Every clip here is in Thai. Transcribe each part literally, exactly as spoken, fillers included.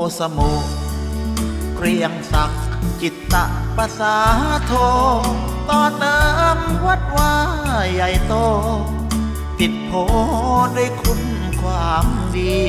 สมุเกรียงศักดิ์จิตตะภาษาโทต่อเติมวัดว่าใหญ่โตติดโพด้วยคุณความดี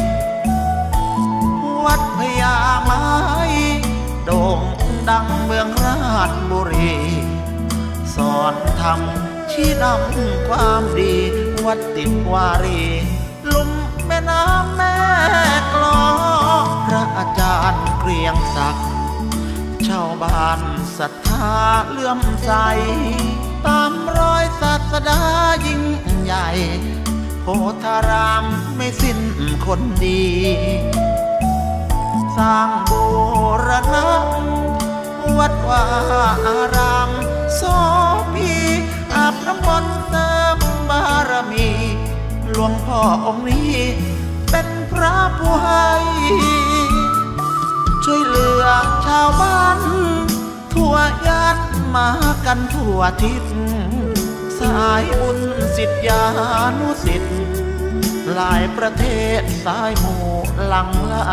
วัดพญาไม้โด่งดังเมืองราชบุรีสอนธรรมชี้นำความดีวัดติดวารีลุ่มแม่น้ำแม่กลองพระอาจารย์เกรียงศักดิ์ชาวบ้านศรัทธาเลื่อมใสตามรอยศาสดายิ่งใหญ่โพธารามไม่สิ้นคนดีสร้างบูรณะวัดวาอารามโสพีอาบน้ำมนต์เติมบารมีหลวงพ่อองค์นี้เป็นพระผู้ให้ช่วยเหลือชาวบ้านทั่วญาติมากันทั่วทิศสายบุญศิษยานุศิษย์หลายประเทศสายหมู่หลังไหล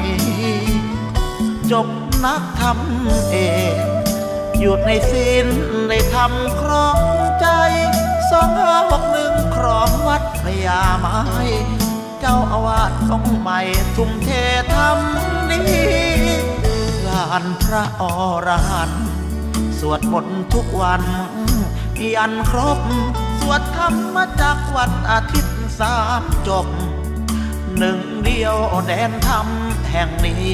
จบนักธรรมเอกอยู่ในศีลในธรรมครองใจสองห้าหกหนึ่งครองวัดพญาไม้เจ้าอาวาสองค์ใหม่ทุ่มเทธรรมนี้ลานพระอรหันต์สวดมนต์ทุกวันยันครบสวดธรรมจากวันอาทิตย์สามจบหนึ่งเดียวแดนธรรมแห่งนี้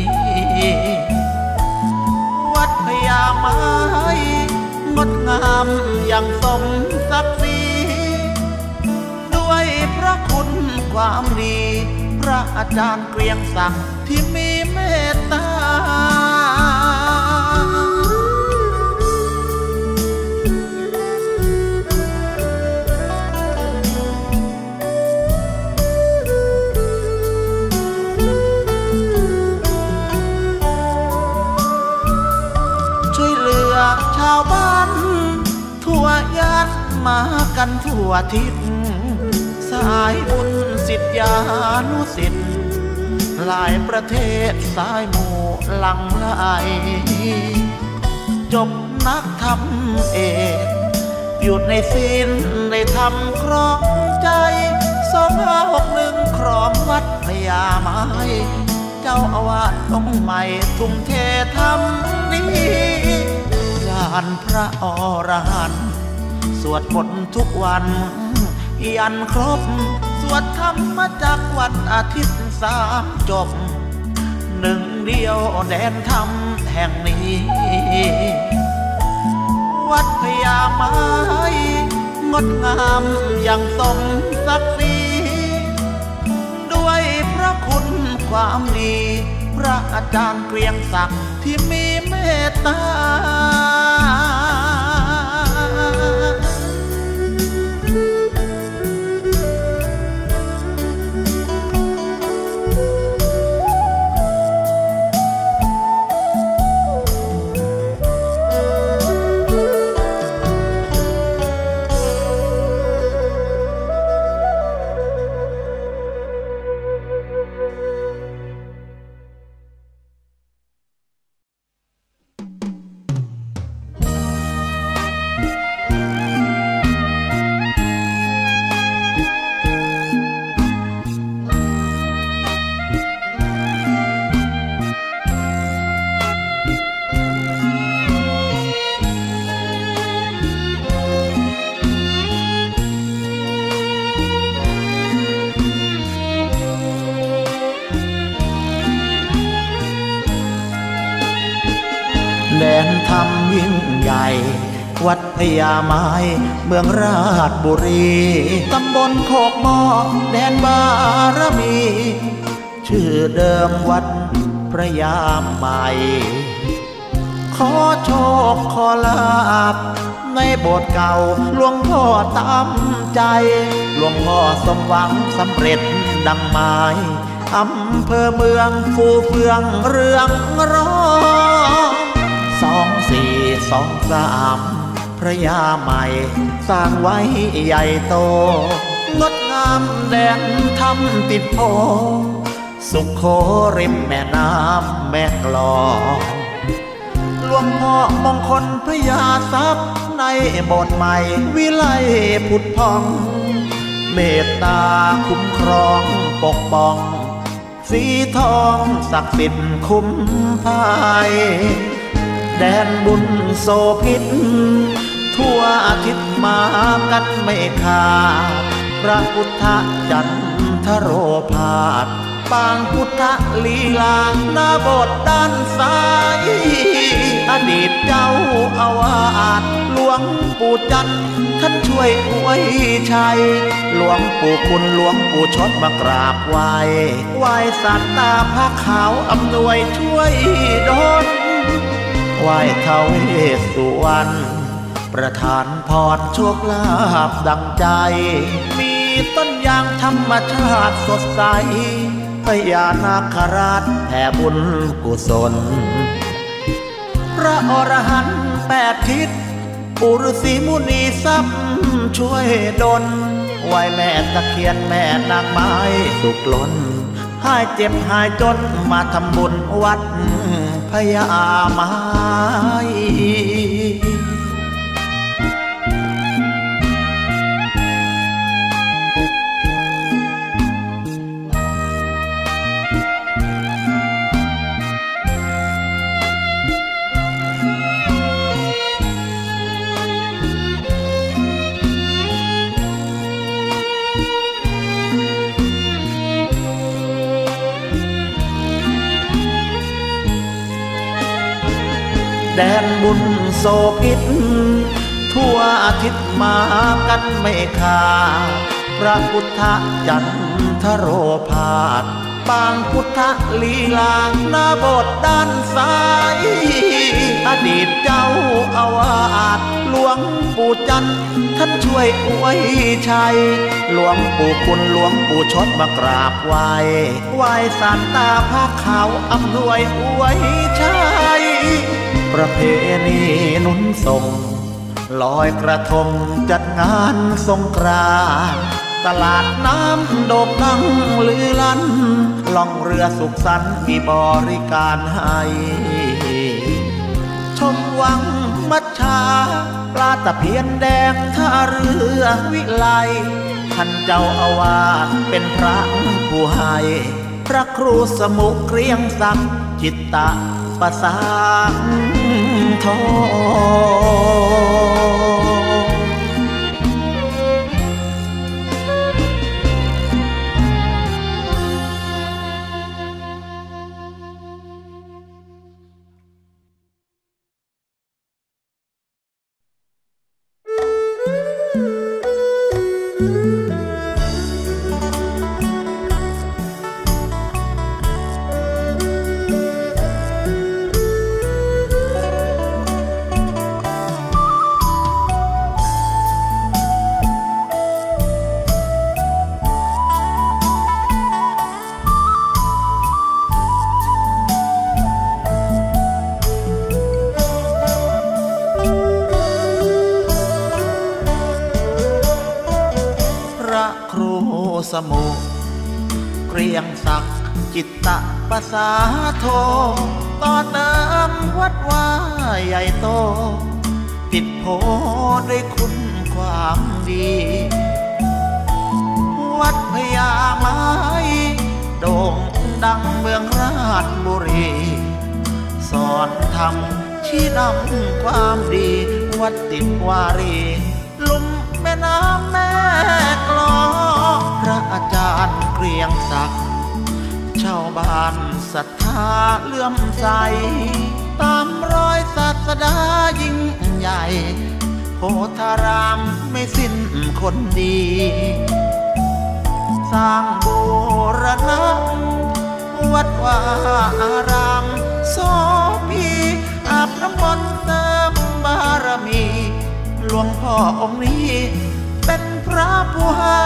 วัดพญาไม้งดงามอย่างสมศักดิ์ศรีด้วยพระคุณความดีพระอาจารย์เกรียงศักดิ์ที่มีเมตตาชาวบ้านทั่วญาติมากันทั่วทิศสายบุญศิษยานุศิษย์หลายประเทศสายหมู่หลังไหลจบนักธรรมเอกอยู่ในศีลในธรรมครองใจสองห้าหกหนึ่งครองวัดพญาไม้เจ้าอาวาสองค์ใหม่ทุ่มเทธรรมนี้ลานพระอรหันต์สวดมนต์ทุกวันยันครบสวดธรรมจากวันอาทิตย์สามจบหนึ่งเดียวแดนธรรมแห่งนี้วัดพญาไม้งดงามอย่างสมศักดิ์ศรีด้วยพระคุณความดีพระอาจารย์เกรียงศักดิ์ที่มีเมตตาแดนธรรมยิ่งใหญ่วัดพญาไม้เมืองราชบุรีตำบลโคกหม้อแดนบารมีชื่อเดิมวัดพระยาไม้ขอโชคขอลาภในโบสถ์เก่าหลวงพ่อตามใจหลวงพ่อสมหวังสำเร็จดังหมายอำเภอเมืองฟูเฟืองเรืองรองสองสี่สองสามพระยาใหม่สร้างไว้ใหญ่โตงดงามแดนธรรมติดโพสุขโขริมแม่น้ำแม่กลองหลวงพ่อมงคลพญาทรัพย์ในโบสถ์ใหม่วิไลผุดพองเมตตาคุ้มครองปกป้องสีทองศักดิ์สิทธิ์คุ้มภัยแดนบุญโสภิตทั่วอาทิตย์มากันไม่ขาดพระพุทธจันทโรภาสปางพุทธลีลาหน้าโบสถ์ด้านซ้ายอดีตเจ้าอาวาสหลวงปู่จันทร์ท่านช่วยอวยชัยหลวงปู่คุณหลวงปู่ชดมากราบไหว้ไหว้สัตตาพระขาวอำนวยช่วยดลไหว้ท้าวเวสสุวรรณประทานพรโชคลาภดังใจมีต้นยางธรรมชาติสดใสพญานาคราชแผ่บุญกุศลพระอรหันต์แปดทิศปุรุษีมุนีทรัพย์ช่วยดลไหวแม่ตะเคียนแม่นางไม้สุกล้นหายเจ็บหายจนมาทำบุญวัดพญาไม้แดนบุญโสภิตทั่วอาทิตย์มากันไม่ขาดพระพุทธจันทโรภาสปางพุทธลีลาหน้าโบสถ์ด้านซ้ายอดีตเจ้าอาวาสหลวงปู่จันทร์ท่านช่วยอวยชัยหลวงปู่คุณหลวงปู่ชดมากราบไหว้ไหว้สานตาพระขาวอำนวยอวยชัยประเพณีหนุนส่งลอยกระทงจัดงานสงกรานต์ตลาดน้ำโด่งดังลือลั่นล่องเรือสุขสันต์มีบริการให้ชมวังมัชชาปลาตะเพียนแดงท่าเรือวิไลท่านเจ้าอาวาสเป็นพระผู้ให้พระครูสมุเกรียงศักดิ์จิตตะประสานทองสมุเกรียงศักดิ์จิตตะประสาโทต่อเติมวัดว่าใหญ่โตติดโพด้วยคุณความดีวัดพญาไม้โด่งดังเมืองราชบุรีสอนธรรมชี้นำความดีวัดติดวารีลุ่มแม่น้ำแม่กลองพระอาจารย์เกรียงศักดิ์ชาวบ้านศรัทธาเลื่อมใสตามรอยศาสดายิ่งใหญ่โพธารามไม่สิ้นคนดีสร้างบูรณะวัดวาอารามโสภีอาบน้ำมนต์เติมบารมีหลวงพ่อองค์นี้เป็นพระผู้ให้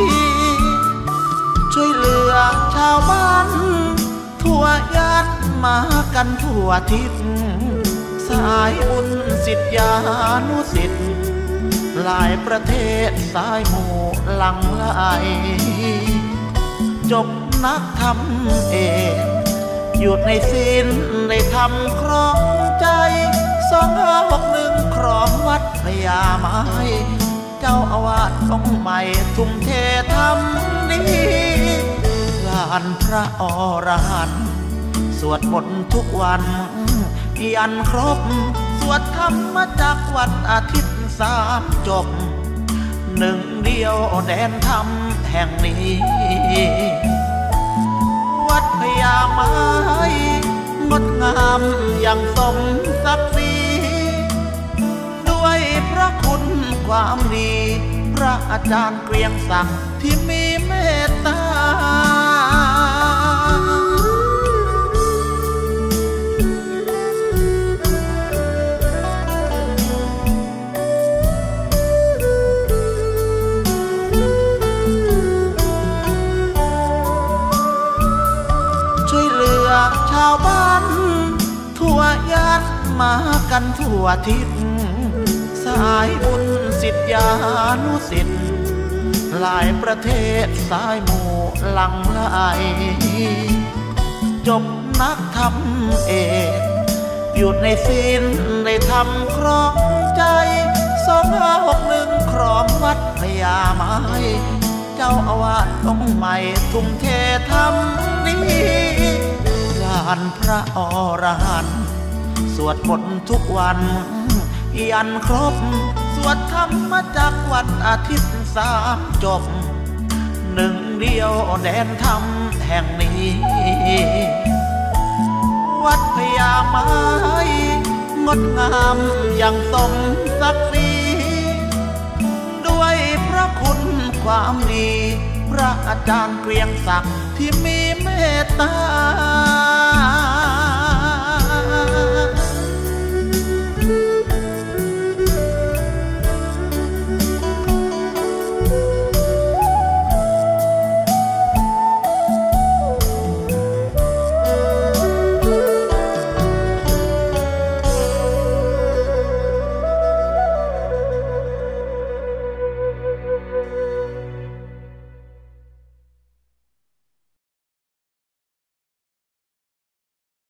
ช่วยเหลือชาวบ้านทั่วญาติมากันทั่วทิศสายบุญศิษยานุศิษย์หลายประเทศสายหมู่หลังไหลจบนักทำเองหยุดในศีลในธรรมครองใจสองห้าหกหนึ่งครองวัดพญาไม้เจ้าอาวาสองค์ใหม่ทุ่มเททำนี้ลานพระอรหันต์สวดมนต์ทุกวันยันครบสวดธรรมจากวันอาทิตย์สามจบหนึ่งเดียวแดนธรรมแห่งนี้วัดพญาไม้งดงามอย่างสมศักดิ์ศรีด้วยพระคุณความดีพระอาจารย์เกรียงศักดิ์ที่มีเมตตาชาวบ้านทั่วยัดมากันทั่วทิศสายบุญศิษยานุศิษย์หลายประเทศสายหมู่หลังไหลจบนักทำเอกหยุดในศีลในธรรมครองใจสองห้าหกหนึ่งครองวัดพญาไม้เจ้าอาวาสองค์ใหม่ทุ่มเททำนี้ลานพระอรหันต์สวดมนต์ทุกวันยันครบสวดธรรมจากวันอาทิตย์สามจบหนึ่งเดียวแดนธรรมแห่งนี้วัดพญาไม้งดงามอย่างสมศักดิ์ศรีด้วยพระคุณความดีพระอาจารย์เกรียงศักดิ์ที่มีเมตตา